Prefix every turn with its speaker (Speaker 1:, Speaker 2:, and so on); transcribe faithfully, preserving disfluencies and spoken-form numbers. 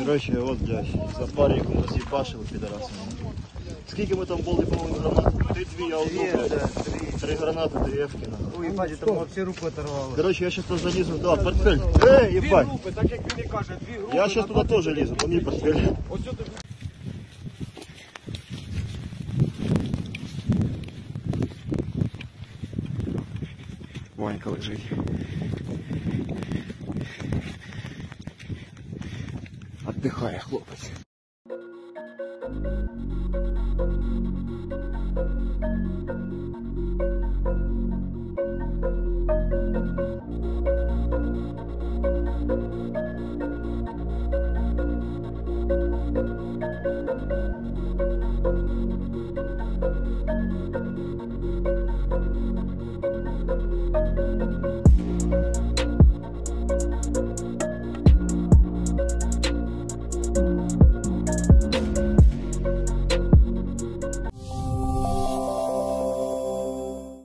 Speaker 1: Короче, от, блядь, за париком роз'їбашили підарасами. Скільки ми там були, по-моєму, гранат? Ти дві, я одну, блядь. Три гранати, три ефки.
Speaker 2: Ой, їбать, там вообще руку оторвало.
Speaker 1: Короче, я сейчас тут залізу. Да, портфель. Эй, ебать.
Speaker 2: Дві групи, так як він і каже, дві групи.
Speaker 1: Я сейчас туда тоже лізу, по мій портфель.
Speaker 2: Ось тут.
Speaker 1: Ванька лежить. Отдихає хлопець.